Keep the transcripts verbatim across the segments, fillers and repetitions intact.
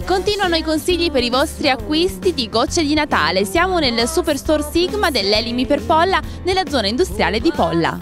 Continuano i consigli per i vostri acquisti di gocce di Natale. Siamo nel Superstore Sigma dell'Elimi per Polla nella zona industriale di Polla.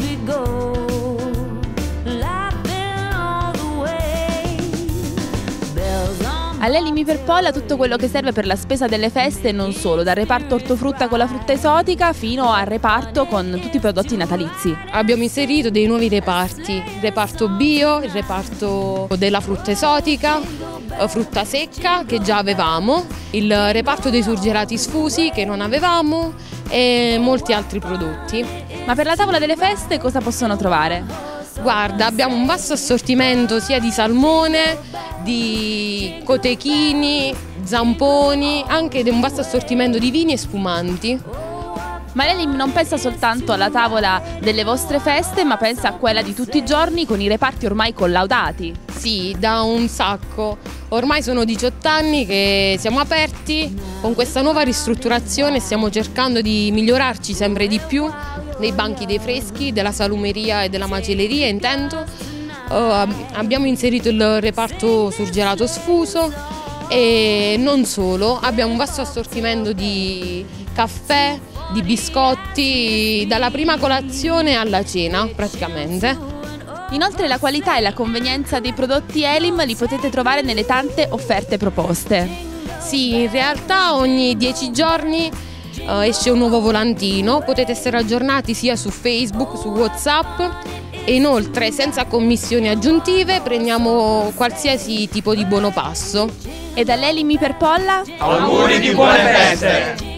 All'Elimi per Polla tutto quello che serve per la spesa delle feste e non solo, dal reparto ortofrutta con la frutta esotica fino al reparto con tutti i prodotti natalizi. Abbiamo inserito dei nuovi reparti, il reparto bio, il reparto della frutta esotica, frutta secca che già avevamo, il reparto dei surgelati sfusi che non avevamo e molti altri prodotti. Ma per la tavola delle feste cosa possono trovare? Guarda, abbiamo un vasto assortimento sia di salmone, di cotechini, zamponi, anche di un vasto assortimento di vini e spumanti. Ma l'Elimi non pensa soltanto alla tavola delle vostre feste, ma pensa a quella di tutti i giorni con i reparti ormai collaudati. Sì, da un sacco. Ormai sono diciotto anni che siamo aperti, con questa nuova ristrutturazione stiamo cercando di migliorarci sempre di più, dei banchi dei freschi, della salumeria e della macelleria intendo. Uh, abbiamo inserito il reparto surgelato sfuso e non solo, abbiamo un vasto assortimento di caffè, di biscotti, dalla prima colazione alla cena praticamente. Inoltre la qualità e la convenienza dei prodotti Elim li potete trovare nelle tante offerte proposte. Sì, in realtà ogni dieci giorni uh, esce un nuovo volantino, potete essere aggiornati sia su Facebook, su WhatsApp e inoltre senza commissioni aggiuntive prendiamo qualsiasi tipo di buono passo. E dall'Elimi per Polla? Auguri di buone feste!